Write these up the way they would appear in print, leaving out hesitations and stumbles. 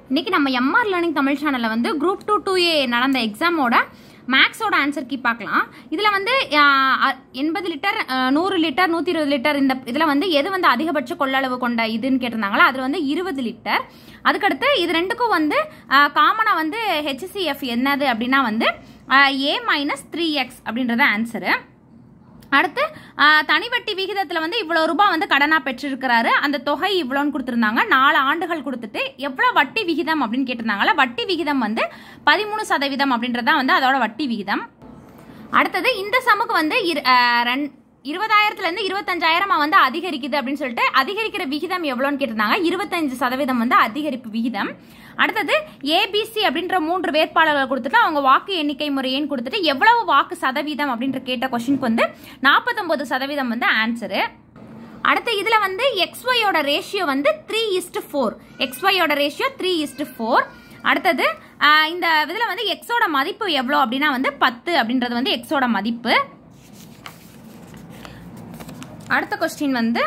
இன்னைக்கு நம்ம MR learning Tamil சேனல்ல வந்து group 2 2A நடந்த எக்ஸாமோட மேக்ஸோட ஆன்சர் கீ பார்க்கலாம். இதுல வந்து 80 லிட்டர் 100 லிட்டர் 120 லிட்டர் இந்த இதுல வந்து எது வந்து அதிகபட்ச கொள்ளளவு கொண்ட இதுன்னு கேட்டிருந்தாங்களா, அதுல வந்து 20 லிட்டர். அதுக்கடுத்து இது ரெண்டுக்கும் வந்து காமனா வந்து HCF என்னது அப்படின்னா வந்து A-3x அப்படின்றது ஆன்சரு. அடுத்து தனிவட்டி விகிதத்தில் வந்து இவ்வளோ ரூபாய் வந்து கடனாக பெற்றிருக்கிறாரு, அந்த தொகை இவ்வளோன்னு கொடுத்துருந்தாங்க. 4 ஆண்டுகள் கொடுத்துட்டு எவ்வளோ வட்டி விகிதம் அப்படின்னு கேட்டிருந்தாங்களா, வட்டி விகிதம் வந்து 13% அப்படின்றதான் வந்து அதோட வட்டி விகிதம். அடுத்தது இந்த சமுக்கு வந்து 20,000 25,000 வந்து அதிகரிக்குது அப்படின்னு சொல்லிட்டு அதிகரிக்கிற விகிதம் எவ்வளோன்னு கேட்டிருந்தாங்க. 25% வந்து அதிகரிப்பு விகிதம். அடுத்தது ABC அப்படின்ற 3 வேட்பாளர்கள் கொடுத்துட்டு அவங்க வாக்கு எண்ணிக்கை முறையேன்னு கொடுத்துட்டு எவ்வளவு வாக்கு சதவீதம் அப்படின்ற கேட்ட கொஸ்டினுக்கு வந்து 49% வந்து ஆன்சரு. அடுத்து இதுல வந்து XYயோட ரேஷியோ வந்து 3:4. XYயோட ரேஷியோ 3:4. அடுத்தது இந்த இதுல வந்து Xோட மதிப்பு எவ்வளோ அப்படின்னா வந்து 10 அப்படின்றது வந்து Xோட மதிப்பு. அடுத்த கொஸ்டின் வந்து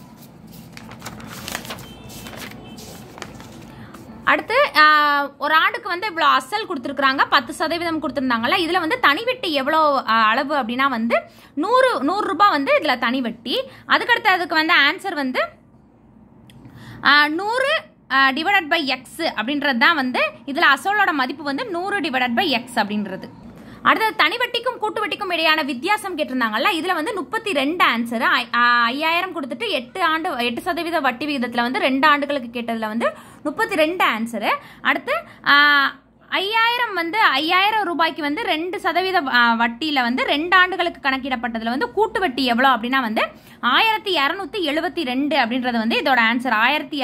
அடுத்து ஒரு ஆண்டுக்கு வந்து இவ்வளோ அசல் கொடுத்துருக்காங்க, 10% கொடுத்துருந்தாங்கல்ல. இதுல வந்து தனிவட்டி எவ்வளோ அளவு அப்படின்னா வந்து 100 ரூபாய் வந்து இதுல தனிவட்டி. அதுக்கடுத்து அதுக்கு வந்து ஆன்சர் வந்து 100 டிவைடட் பை எக்ஸ் அப்படின்றது தான் வந்து இதுல அசலோட மதிப்பு வந்து 100 டிவைடட் பை எக்ஸ் அப்படின்றது. அடுத்தது தனிவட்டிக்கும் கூட்டு வட்டிக்கும் இடையான வித்தியாசம் கேட்டிருந்தாங்கல்ல, இதுல வந்து 32 ஆன்சர். 5,000 கொடுத்துட்டு 8% வட்டி விகிதத்துல வந்து 2 ஆண்டுகளுக்கு கேட்டதுல வந்து 32 ஆன்சரு. அடுத்து 5,000 வந்து 5,000 ரூபாய்க்கு வந்து 2% வட்டியில வந்து 2 ஆண்டுகளுக்கு கணக்கிடப்பட்டதுல வந்து கூட்டு வட்டி எவ்வளோ அப்படின்னா வந்து 1,272 அப்படின்றது வந்து இதோட ஆன்சர்.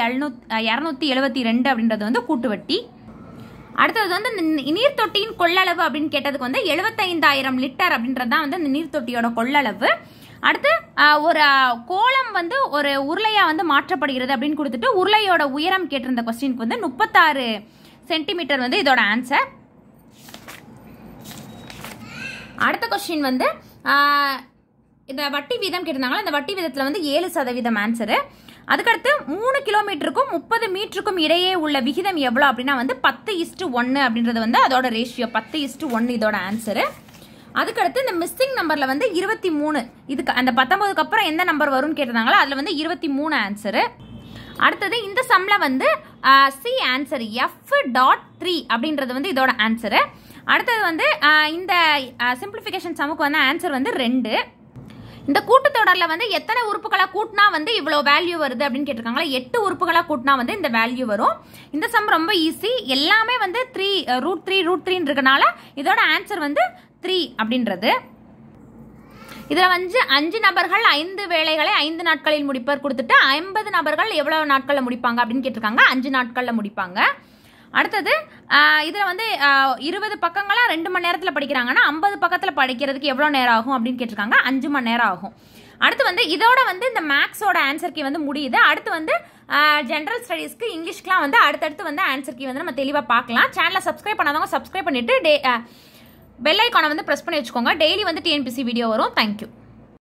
1,272 அப்படின்றது வந்து கூட்டு வட்டி. அடுத்தது வந்து நீர்த்தொட்டியின் கொள்ளளவு அப்படின்னு கேட்டதுக்கு வந்து 75,000 லிட்டர் அப்படின்றது தான் வந்து இந்த நீர்த்தொட்டியோட கொள்ளளவு. அடுத்து ஒரு கோலம் வந்து ஒரு உருளையா வந்து மாற்றப்படுகிறது அப்படின்னு கொடுத்துட்டு உருளையோட உயரம் கேட்டிருந்த கொஸ்டினுக்கு வந்து 36 சென்டிமீட்டர் வந்து இதோட ஆன்சர். அடுத்த கொஸ்டின் வந்து இந்த வட்டி வீதம் கேட்டிருந்தாங்களா, இந்த வட்டி வீதத்துல வந்து 7% ஆன்சரு. அதுக்கடுத்து 3 கிலோமீட்டருக்கும் 30 மீட்டருக்கும் இடையே உள்ள விகிதம் எவ்வளோ அப்படின்னா வந்து 10:1 அப்படின்றது வந்து அதோட ரேஷியோ 10:1 இதோட ஆன்சரு. அதுக்கடுத்து இந்த மிஸ்ஸிங் நம்பர்ல வந்து 23, இதுக்கு அந்த 19க்கு அப்புறம் எந்த நம்பர் வரும்னு கேட்டிருந்தாங்களோ அதுல வந்து 23 ஆன்சரு. அடுத்தது இந்த சம்ல வந்து சி ஆன்சர் F.3 அப்படின்றது வந்து இதோட ஆன்சரு. அடுத்தது வந்து இந்த சிம்பிளிஃபிகேஷன் சமுக்கு வந்து ஆன்சர் வந்து 2. இந்த கூட்டுத்தொடர்ல வந்து எத்தனை உறுப்புகளா கூட்டினா வந்து இவ்வளோ வேல்யூ வருது அப்படின்னு கேட்டிருக்காங்களா, 8 உறுப்புகளா கூட்டினா வந்து இந்த வேல்யூ வரும். இந்த சம் ரொம்ப ஈஸி, எல்லாமே வந்து 3√3 இருக்கனால இதோட ஆன்சர் வந்து 3 அப்படின்றது. இதுல வந்து 5 நபர்கள் 5 வேலைகளை 5 நாட்களில் முடிப்பர் கொடுத்துட்டு 50 நபர்கள் எவ்வளவு நாட்கள்ல முடிப்பாங்க அப்படின்னு கேட்டிருக்காங்க. 5 நாட்கள்ல முடிப்பாங்க. அடுத்தது இதுல வந்து 20 பக்கங்களா 2 மணி நேரத்துல படிக்கிறாங்கன்னா 50 பக்கத்துல படிக்கிறதுக்கு எவ்வளவு நேரம் ஆகும் அப்படின்னு கேட்டிருக்காங்க. 5 மணி நேரம் ஆகும். அடுத்து வந்து இதோட வந்து இந்த மேக்ஸோட ஆன்சர் கீ வந்து முடியுது. அடுத்து வந்து ஜெனரல் ஸ்டடீஸ்க்கு இங்கிலீஷ்க்குலாம் வந்து அடுத்தடுத்து வந்து ஆன்சர் கீ வந்து நம்ம தெளிவா பார்க்கலாம். சேனலை சப்ஸ்கிரைப் பண்ணாதவங்க சப்ஸ்கிரைப் பண்ணிட்டு பெல் ஐக்கானை வந்து பிரஸ் பண்ணி வச்சுக்கோங்க. டெய்லி வந்து TNPSC வீடியோ வரும். தேங்க்யூ.